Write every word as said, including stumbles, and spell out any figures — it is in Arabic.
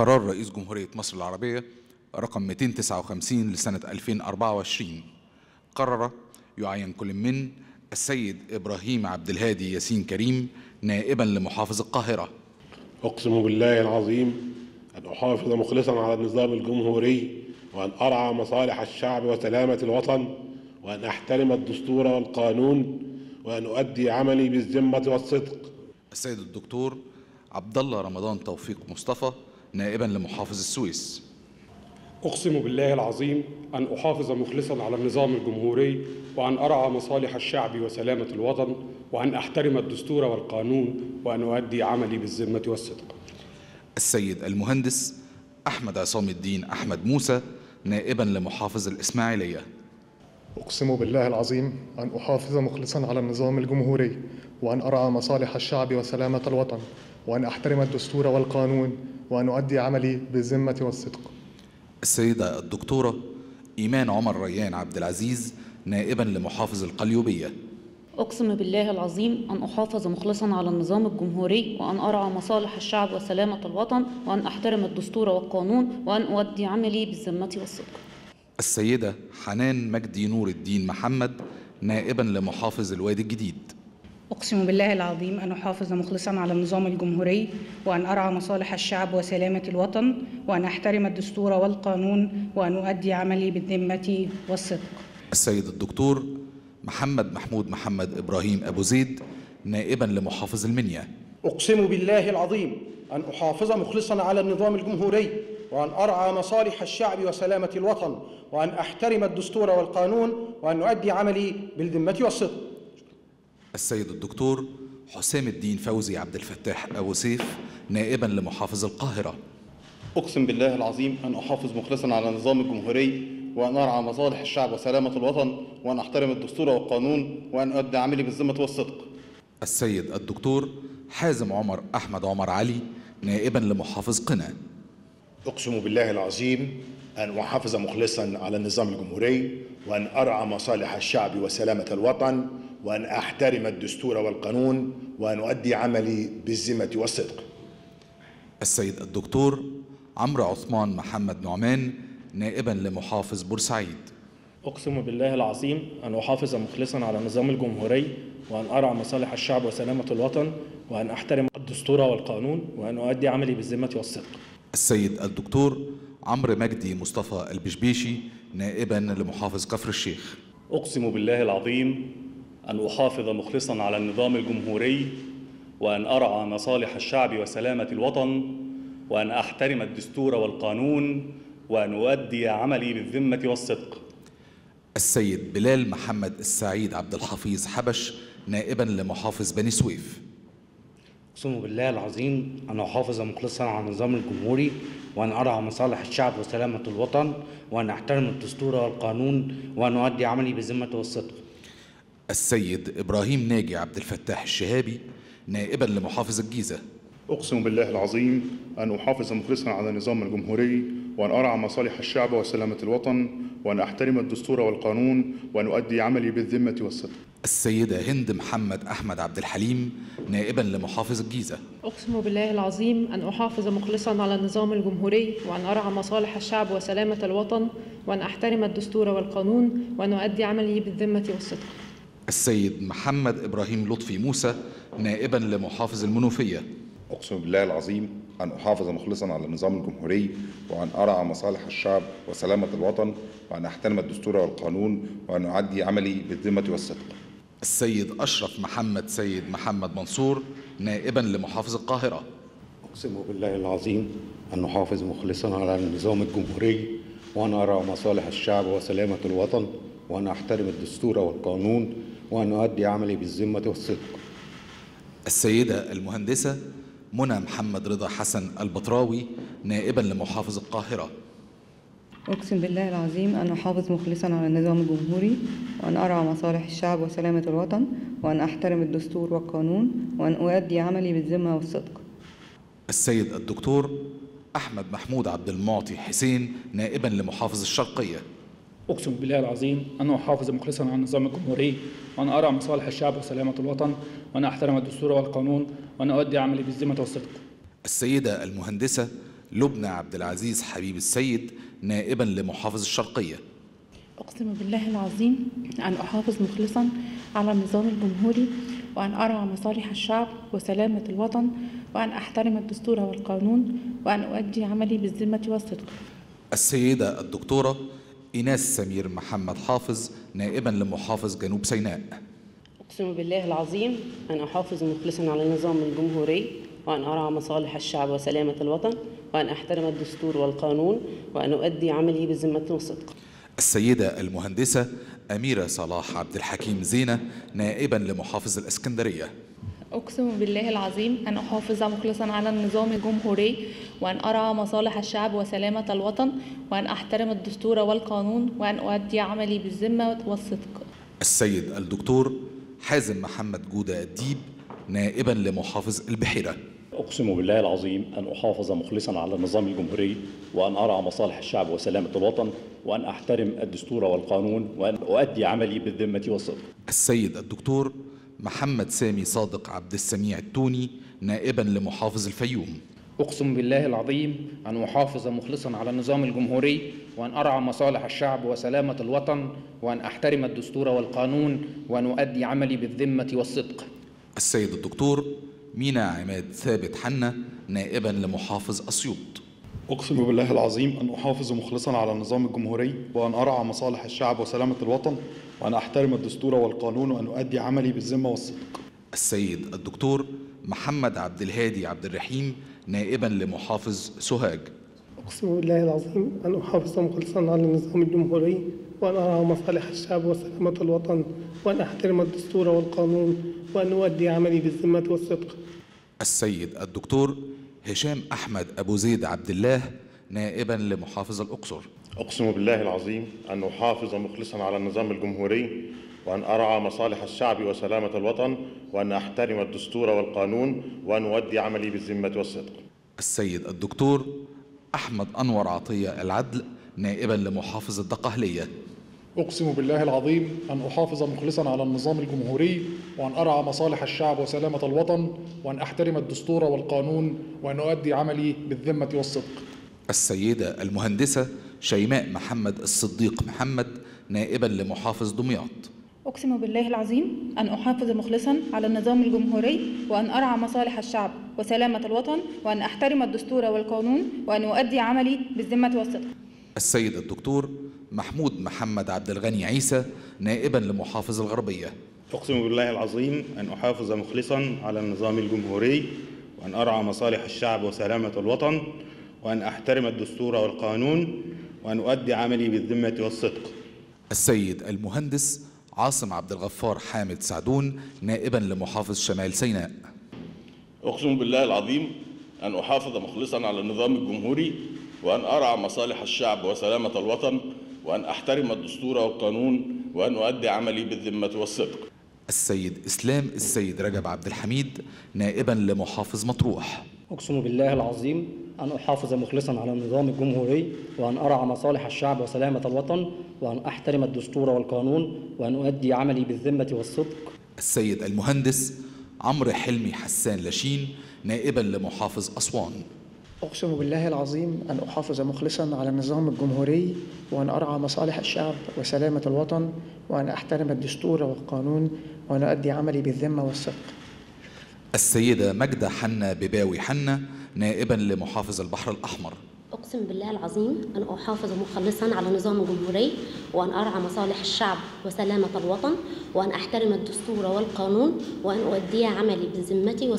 قرار رئيس جمهورية مصر العربية رقم مئتين وتسعة وخمسين لسنة ألفين وأربعة وعشرين قرر يعين كل من السيد إبراهيم عبد الهادي ياسين كريم نائبا لمحافظ القاهرة. أقسم بالله العظيم أن أحافظ مخلصا على النظام الجمهوري، وأن أرعى مصالح الشعب وسلامة الوطن، وأن أحترم الدستور والقانون، وأن أؤدي عملي بالذمة والصدق. السيد الدكتور عبد الله رمضان توفيق مصطفى نائبا لمحافظ السويس. أقسم بالله العظيم أن أحافظ مخلصا على النظام الجمهوري، وأن أرعى مصالح الشعب وسلامة الوطن، وأن أحترم الدستور والقانون، وأن أؤدي عملي بالذمة والصدق. السيد المهندس أحمد عصام الدين أحمد موسى نائبا لمحافظ الإسماعيلية. أقسم بالله العظيم أن أحافظ مخلصا على النظام الجمهوري، وأن أرعى مصالح الشعب وسلامة الوطن، وأن أحترم الدستور والقانون، وأن أؤدي عملي بالذمة والصدق. السيدة الدكتورة إيمان عمر ريان عبد العزيز نائبا لمحافظ القليوبية. أقسم بالله العظيم أن أحافظ مخلصا على النظام الجمهوري، وأن أرعى مصالح الشعب وسلامة الوطن، وأن أحترم الدستور والقانون، وأن أؤدي عملي بالذمة والصدق. السيدة حنان مجدي نور الدين محمد نائبا لمحافظ الوادي الجديد. أقسم بالله العظيم أن أحافظ مخلصا على النظام الجمهوري، وأن أرعى مصالح الشعب وسلامة الوطن، وأن أحترم الدستور والقانون، وأن أؤدي عملي بالذمة والصدق. السيد الدكتور محمد محمود محمد إبراهيم أبو زيد نائبا لمحافظ المنيا. أقسم بالله العظيم أن أحافظ مخلصا على النظام الجمهوري، وأن أرعى مصالح الشعب وسلامة الوطن، وأن أحترم الدستور والقانون، وأن أؤدي عملي بالذمة والصدق. السيد الدكتور حسام الدين فوزي عبد الفتاح أبو سيف نائبا لمحافظ القاهرة. أقسم بالله العظيم أن أحافظ مخلصا على النظام الجمهوري، وأن أرعى مصالح الشعب وسلامة الوطن، وأن أحترم الدستور والقانون، وأن أؤدي عملي بالذمة والصدق. السيد الدكتور حازم عمر أحمد عمر علي نائبا لمحافظ قنا. أقسم بالله العظيم أن أحافظ مخلصا على النظام الجمهوري، وأن أرعى مصالح الشعب وسلامة الوطن، وأن أحترم الدستور والقانون، وأن أؤدي عملي بالذمة والصدق. السيد الدكتور عمرو عثمان محمد نعمان نائبا لمحافظ بورسعيد. أقسم بالله العظيم أن أحافظ مخلصا على النظام الجمهوري، وأن أرعى مصالح الشعب وسلامة الوطن، وأن أحترم الدستور والقانون، وأن أؤدي عملي بالذمة والصدق. السيد الدكتور عمرو مجدي مصطفى البشبيشي نائبا لمحافظ كفر الشيخ. أقسم بالله العظيم أن أحافظ مخلصا على النظام الجمهوري، وأن أرعى مصالح الشعب وسلامة الوطن، وأن أحترم الدستور والقانون، وأن أؤدي عملي بالذمة والصدق. السيد بلال محمد السعيد عبد الحفيظ حبش نائبا لمحافظ بني سويف. أقسم بالله العظيم أن أحافظ مخلصا على النظام الجمهوري، وأن أرعى مصالح الشعب وسلامة الوطن، وأن أحترم الدستور والقانون، وأن أؤدي عملي بالذمة والصدق. السيد إبراهيم ناجي عبد الفتاح الشهابي نائبا لمحافظ الجيزة. أقسم بالله العظيم أن أحافظ مخلصا على النظام الجمهوري، وأن أرعى مصالح الشعب وسلامة الوطن، وأن أحترم الدستور والقانون، وأن أؤدي عملي بالذمة والصدق. السيدة هند محمد أحمد عبد الحليم نائبا لمحافظ الجيزة. أقسم بالله العظيم أن أحافظ مخلصا على النظام الجمهوري، وأن أرعى مصالح الشعب وسلامة الوطن، وأن أحترم الدستور والقانون، وأن أؤدي عملي بالذمة والصدق. السيد محمد إبراهيم لطفي موسى نائبا لمحافظ المنوفية. أقسم بالله العظيم أن أحافظ مخلصا على النظام الجمهوري، وأن أرعى مصالح الشعب وسلامة الوطن، وأن أحترم الدستور والقانون، وأن أؤدي عملي بالذمة والصدق. السيد أشرف محمد سيد محمد منصور نائبا لمحافظ القاهرة. أقسم بالله العظيم أن أحافظ مخلصا على النظام الجمهوري، وأن أرعى مصالح الشعب وسلامة الوطن، وأن أحترم الدستور والقانون، وأن أؤدي عملي بالذمة والصدق. السيدة المهندسة منى محمد رضا حسن البطراوي نائبا لمحافظ القاهرة. أقسم بالله العظيم أن أحافظ مخلصا على النظام الجمهوري، وأن أرعى مصالح الشعب وسلامة الوطن، وأن أحترم الدستور والقانون، وأن أؤدي عملي بالذمة والصدق. السيد الدكتور أحمد محمود عبد المعطي حسين نائبا لمحافظ الشرقية. أقسم بالله العظيم أن أحافظ مخلصا على النظام الجمهوري، وأن أرعى مصالح الشعب وسلامة الوطن، وأن أحترم الدستور والقانون، وأن أؤدي عملي بالذمة والصدق. السيدة المهندسة لبنى عبد العزيز حبيب السيد نائبا لمحافظ الشرقية. أقسم بالله العظيم أن أحافظ مخلصا على النظام الجمهوري وأن أرعى مصالح الشعب وسلامة الوطن وأن أحترم الدستور والقانون وأن أؤدي عملي بالذمة والصدق. السيدة الدكتورة إيناس سمير محمد حافظ نائبا لمحافظ جنوب سيناء. أقسم بالله العظيم أن أحافظ مخلصا على النظام الجمهوري وأن أرعى مصالح الشعب وسلامة الوطن وأن أحترم الدستور والقانون وأن أؤدي عملي بالذمة والصدق. السيدة المهندسة أميرة صلاح عبد الحكيم زينة نائبا لمحافظ الإسكندرية. أقسم بالله العظيم أن أحافظ مخلصا على النظام الجمهوري وأن أرعى مصالح الشعب وسلامة الوطن وأن أحترم الدستور والقانون وأن أؤدي عملي بالذمة والصدق. السيد الدكتور حازم محمد جودة الديب نائبا لمحافظ البحيرة. أقسم بالله العظيم أن أحافظ مخلصا على النظام الجمهوري وأن أرعى مصالح الشعب وسلامة الوطن وأن أحترم الدستور والقانون وأن أؤدي عملي بالذمة والصدق. السيد الدكتور محمد سامي صادق عبد السميع التوني نائبا لمحافظ الفيوم. أقسم بالله العظيم أن أحافظ مخلصا على النظام الجمهوري وأن أرعى مصالح الشعب وسلامة الوطن وأن أحترم الدستور والقانون وأن أؤدي عملي بالذمة والصدق. السيد الدكتور مينا عماد ثابت حنا نائبا لمحافظ أسيوط. أقسم بالله العظيم أن أحافظ مخلصا على النظام الجمهوري وأن أرعى مصالح الشعب وسلامة الوطن وأن أحترم الدستور والقانون وأن أؤدي عملي بالذمة والصدق. السيد الدكتور محمد عبد الهادي عبد الرحيم نائبا لمحافظ سوهاج. أقسم بالله العظيم أن أحافظ مخلصا على النظام الجمهوري وأن أرعى مصالح الشعب وسلامة الوطن وأن أحترم الدستور والقانون وأن أؤدي عملي بالذمة والصدق. السيد الدكتور هشام أحمد أبو زيد عبد الله نائبا لمحافظ الأقصر. أقسم بالله العظيم أن أحافظ مخلصا على النظام الجمهوري وأن أرعى مصالح الشعب وسلامة الوطن وأن أحترم الدستور والقانون وأن أؤدي عملي بالذمة والصدق. السيد الدكتور أحمد أنور عطية العدل نائبا لمحافظ الدقهلية. أقسم بالله العظيم أن أحافظ مخلصا على النظام الجمهوري وأن أرعى مصالح الشعب وسلامة الوطن وأن أحترم الدستور والقانون وأن أؤدي عملي بالذمة والصدق. السيدة المهندسة شيماء محمد الصديق محمد نائبا لمحافظ دمياط. أقسم بالله العظيم أن أحافظ مخلصا على النظام الجمهوري وأن أرعى مصالح الشعب وسلامة الوطن وأن أحترم الدستور والقانون وأن أؤدي عملي بالذمة والصدق. السيد الدكتور محمود محمد عبد الغني عيسى نائبا لمحافظ الغربية. أقسم بالله العظيم أن أحافظ مخلصا على النظام الجمهوري وأن أرعى مصالح الشعب وسلامة الوطن وأن أحترم الدستور والقانون وأن أؤدي عملي بالذمة والصدق. السيد المهندس عاصم عبد الغفار حامد سعدون نائبا لمحافظ شمال سيناء. أقسم بالله العظيم أن أحافظ مخلصا على النظام الجمهوري وأن أرعى مصالح الشعب وسلامة الوطن وأن أحترم الدستور والقانون وأن أؤدي عملي بالذمة والصدق. السيد إسلام السيد رجب عبد الحميد نائبا لمحافظ مطروح. أقسم بالله العظيم أن أحافظ مخلصا على النظام الجمهوري وأن أرعى مصالح الشعب وسلامة الوطن وأن أحترم الدستور والقانون وأن أؤدي عملي بالذمة والصدق. السيد المهندس عمرو حلمي حسان لاشين نائبا لمحافظ أسوان. أقسم بالله العظيم أن أحافظ مخلصا على النظام الجمهوري وأن أرعى مصالح الشعب وسلامة الوطن وأن أحترم الدستور والقانون وأن أؤدي عملي بالذمة والصدق. السيدة مجدة حنا بباوي حنا نائبا لمحافظ البحر الأحمر. أقسم بالله العظيم أن أحافظ مخلصا على النظام الجمهوري وأن أرعى مصالح الشعب وسلامة الوطن وأن أحترم الدستور والقانون وأن أؤدي عملي بالذمة